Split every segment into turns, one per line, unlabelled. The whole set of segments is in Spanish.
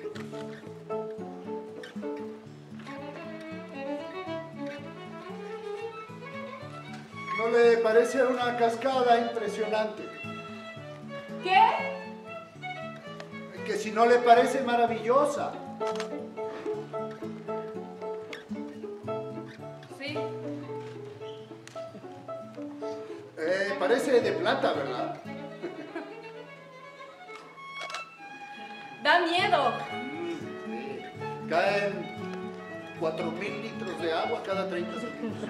¿No le parece una cascada impresionante?
¿Qué?
Que si no le parece maravillosa.
Sí.
Parece de plata, ¿verdad?
Da miedo.
Sí. Caen 4.000 litros de agua cada 30 segundos.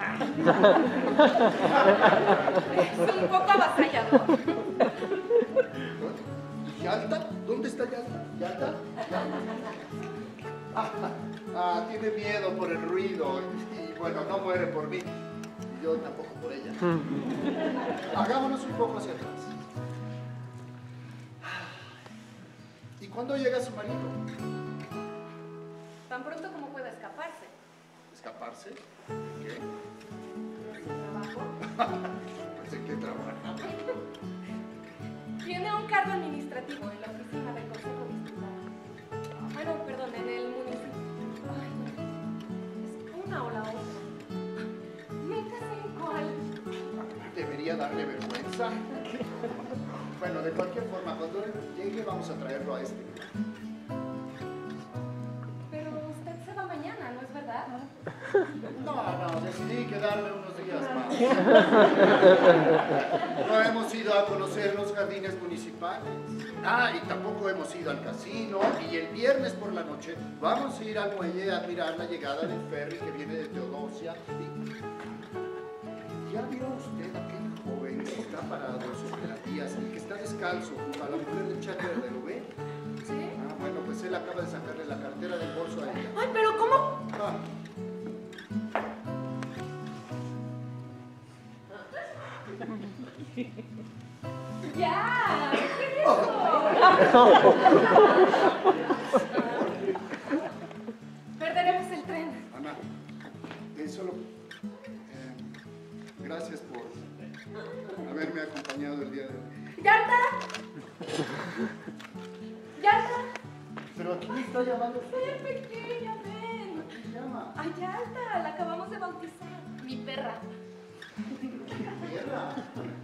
Es un poco avasallador.
¿Yalta? ¿Dónde está Yalta? ¿Yalta? Tiene miedo por el ruido y bueno, no muere por mí. Y yo tampoco por ella. Hagámonos un poco hacia atrás. ¿Y cuándo llega su marido?
Tan pronto como pueda escaparse.
¿Escaparse? ¿Qué?
¿Trabajo?
Pensé que trabaja.
Tiene un cargo administrativo en la oficina del Consejo Distrital. Bueno, perdón, en el municipio. Ay, es una o la otra. Nunca sé cuál.
Debería darle vergüenza. Bueno, de cualquier forma, cuando llegue vamos a traerlo a este lugar.
Pero usted se va mañana, ¿no es verdad?
No, decidí quedarme unos días más. No hemos ido a conocer los jardines municipales. Y tampoco hemos ido al casino. Y el viernes por la noche vamos a ir al muelle a admirar la llegada del ferry que viene de Teodosia. ¿Ya vio usted aquel joven que está parado en sus plantillas y que está descalzo junto a la mujer del chat verde? ¿Lo ve?
¿Sí?
Bueno, pues él acaba de sacarle la cartera del bolso a ella.
Ay, pero ¿cómo? ¡Ya! ¿Qué es eso? Perderemos el tren.
Ana, solo gracias por haberme acompañado el día de hoy.
¡Yarta! ¡Yarta!
¿Pero a quién está llamando?
Ven, pequeña, ven.
¿Quién llama?
A Yarta, la acabamos de bautizar. Mi perra.
¿Perra?